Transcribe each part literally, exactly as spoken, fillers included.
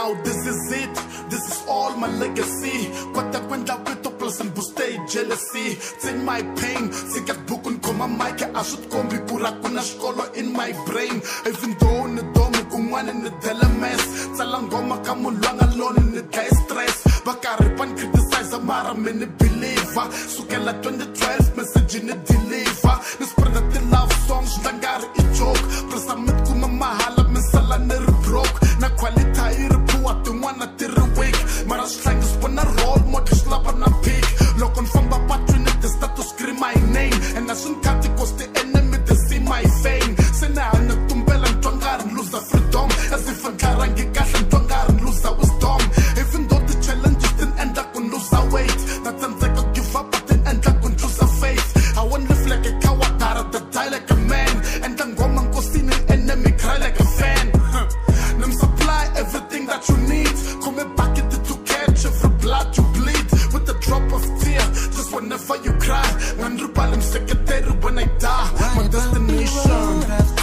now, this is it. This is all my legacy. Kwata kwenda kwito plus and boostay jealousy. Take my pain, take a book and come on mic. I should come be pura kuna shkolo in my brain. Even though ne domu kumwan in the telemes. Salangoma kamulwang alone in the guy stress. Bakari pan criticize a mara many believer. Sukela twenty twelve message in the deliver. This product the love songs, dangari a joke. Plus I'm mit kuma mahala misala never broke. Na qualita iripu at the one at the week. Mara slang is when I roll, more slap on a peak. Look on from Bapatrin, they start to scream my name. And as soon as it was the enemy, they see my fame. Sena and the tumbel and tongar and lose the freedom. As if a karangi cash and tongar and lose our wisdom. Even though the challenges didn't end up on lose our weight. Not times I could give up, but then end up on choose a faith. I won't live like a kawatara, that die like a man. And then go man go see the enemy cry like a fan. Them supply everything that you need. Come back into to catch every blood you bleed. With a drop of tear, just whenever you cry. Man, Rubalim secretary when I die. My destination.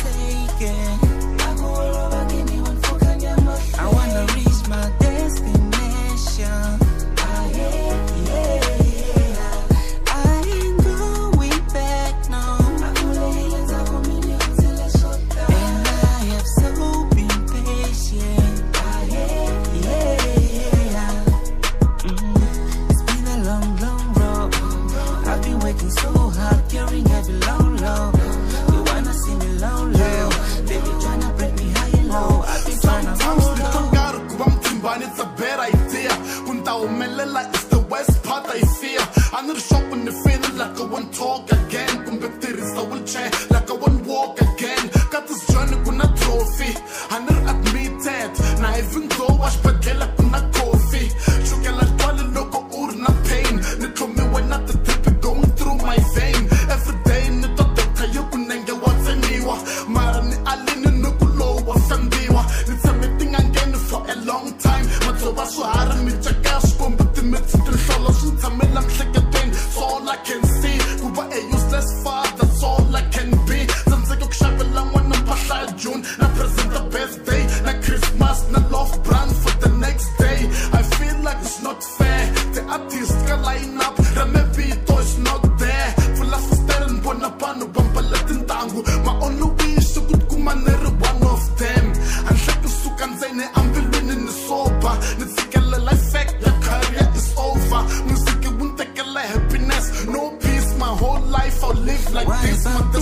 I wanna reach my destination. Ah, yeah, yeah, yeah. I ain't going back now. And I have so been patient. Ah, yeah, yeah, yeah. Mm-hmm. It's been a long, long road. I've been working so hard, carrying heavy low, low. You wanna see me low, low. Baby tryna break me high and low. I've been tryna hold low. It's a bad idea. Kunta umelela is the worst part I fear. I need to shop when the feeling like I won't talk again. Kumbekteris I will chair like I won't walk again. Got this journey kuna trophy. I never admit it. Now even though I spagella kuna coffee. Chukela twali loco urna pain. Nitro me when not the tip going through my vein. Every day nito toka yuku nenge watseniwa. Mara ni alini nukulo wasandiwa. It's everything I'm getting for a long time. Matoba suhara mi chakash bombuti mitzitin solo shintamelam shekaten. So all I can see. Kuba a useless father, that's all I can be. Zanzeko kshabelang wana pasha June. Na present the best day. Na Christmas, na love brand for the next day. I feel like it's not fair. The artist can line up. Remebito is not there. Full of stern bonapano bambalatin tango. My only wish so good kumanere one of them. And shaka sukan zayne I'm winning the sober. Nitsikele life fact, your career is over. Music won't take a happiness, no peace. My whole life I'll live like Why this. But the